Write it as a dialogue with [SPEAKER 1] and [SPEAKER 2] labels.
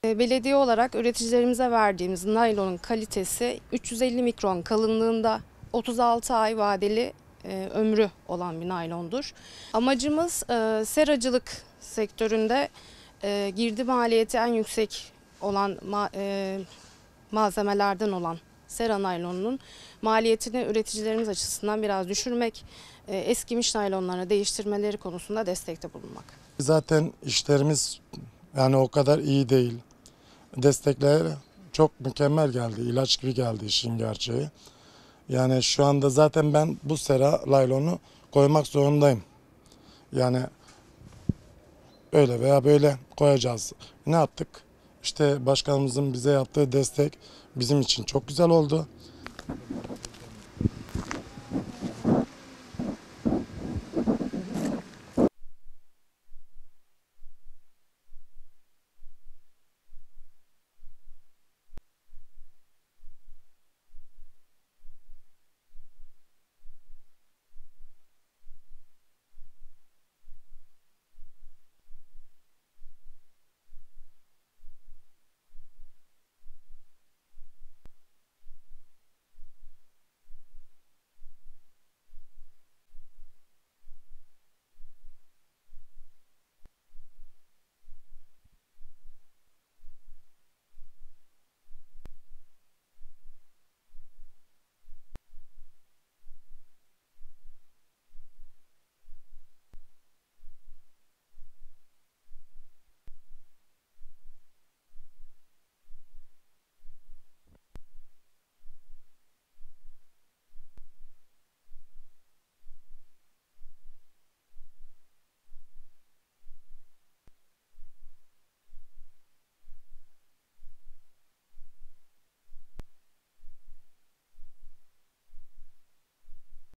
[SPEAKER 1] Belediye olarak üreticilerimize verdiğimiz naylonun kalitesi 350 mikron kalınlığında 36 ay vadeli ömrü olan bir naylondur. Amacımız seracılık sektöründe girdi maliyeti en yüksek olan malzemelerden olan sera naylonunun maliyetini üreticilerimiz açısından biraz düşürmek, eskimiş naylonlarını değiştirmeleri konusunda destekte bulunmak.
[SPEAKER 2] Zaten işlerimiz yani o kadar iyi değil. Destekler çok mükemmel geldi, ilaç gibi geldi işin gerçeği. Yani şu anda zaten ben bu sera naylonu koymak zorundayım. Yani öyle veya böyle koyacağız. Ne yaptık? İşte başkanımızın bize yaptığı destek bizim için çok güzel oldu.